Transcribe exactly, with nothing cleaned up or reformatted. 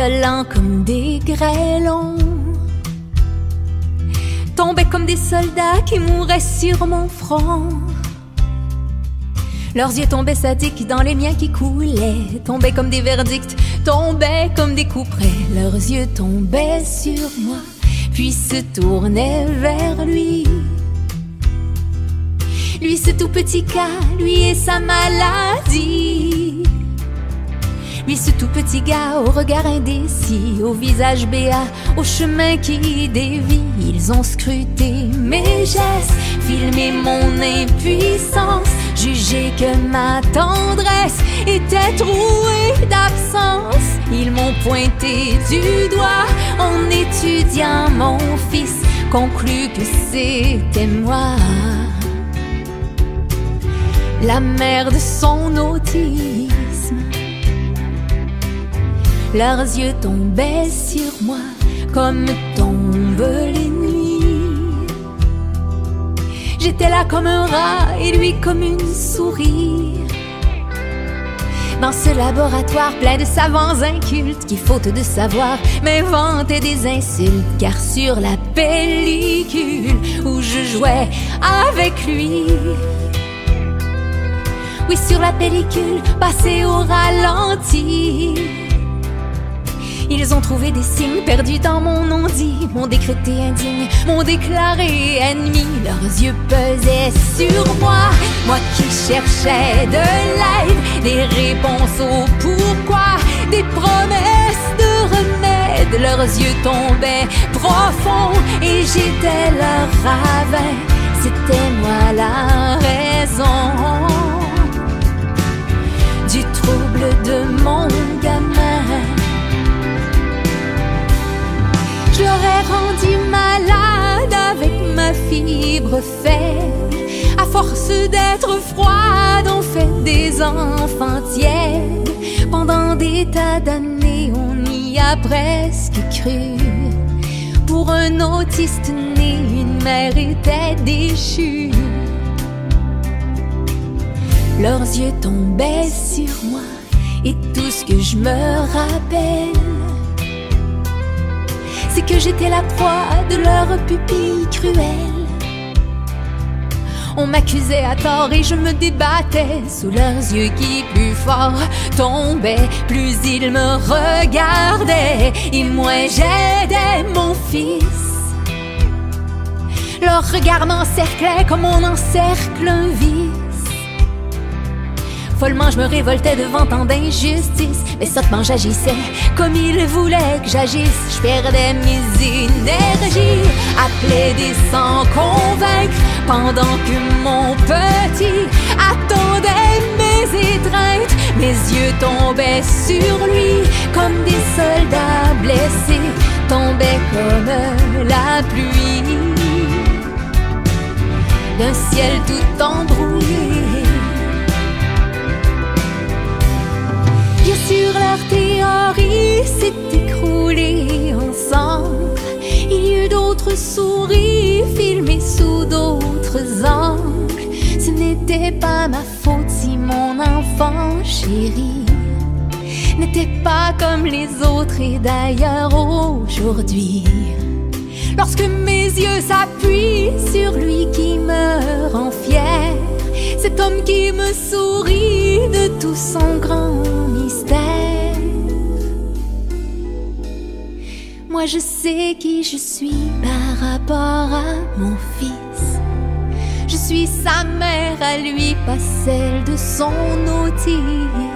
violents comme des grêlons, tombaient comme des soldats qui mouraient sur mon front. Leurs yeux tombaient sadiques dans les miens qui coulaient, tombaient comme des verdicts, tombaient comme des coups près. Leurs yeux tombaient sur moi, puis se tournaient vers lui. Lui, ce tout petit cas, lui et sa maladie. Lui, ce tout petit gars au regard indécis, au visage béat, au chemin qui dévie. Ils ont scruté mes gestes, filmé mon impuissance, jugé que ma tendresse était trouée d'absence. Ils m'ont pointé du doigt en étudiant mon fils, conclu que c'était moi, la mère de son autisme. Leurs yeux tombaient sur moi comme tombent les nuits. J'étais là comme un rat et lui comme une souris, dans ce laboratoire plein de savants incultes qui, faute de savoir, m'inventaient des insultes. Car sur la pellicule où je jouais avec lui, oui, sur la pellicule passée au ralenti, ils ont trouvé des signes perdus dans mon non-dit, m'ont décrété indigne, m'ont déclaré ennemi. Leurs yeux pesaient sur moi, moi qui cherchais de l'aide, des réponses au pourquoi, des promesses de remède. Leurs yeux tombaient profond et j'étais leur ravin. C'était moi la raison du trouble de mon gamin. Je leur ai rendu malade avec ma fibre faible. À force d'être froide, on fait des enfants tièdes. Pendant des tas d'années, on y a presque cru. Pour un autiste né, une mère était déchue. Leurs yeux tombaient sur moi et tout ce que je me rappelle, c'est que j'étais la proie de leurs pupilles cruelles. On m'accusait à tort et je me débattais sous leurs yeux qui plus fort tombaient. Plus ils me regardaient et moins j'aidais mon fils. Leur regard m'encerclait comme on encercle un vice. Follement je me révoltais devant tant d'injustice, mais sottement j'agissais comme ils voulaient que j'agisse. Je perdais mes énergies à plaider sans convaincre, pendant que mon petit attendait mes étreintes. Mes yeux tombaient sur lui comme des soldats blessés, tombaient comme la pluie d'un ciel tout embrouillé. Bien sûr, leur théorie s'est écroulée ensemble. Il y eut d'autres souris filmées sous d'autres angles. Ce n'était pas ma faute si mon enfant chéri n'était pas comme les autres. Et d'ailleurs aujourd'hui, lorsque mes yeux s'appuient sur lui qui me rend fier, cet homme qui me sourit de tout son grand mystère, moi je sais qui je suis par rapport à mon fils. Je suis sa mère à lui, pas celle de son autisme.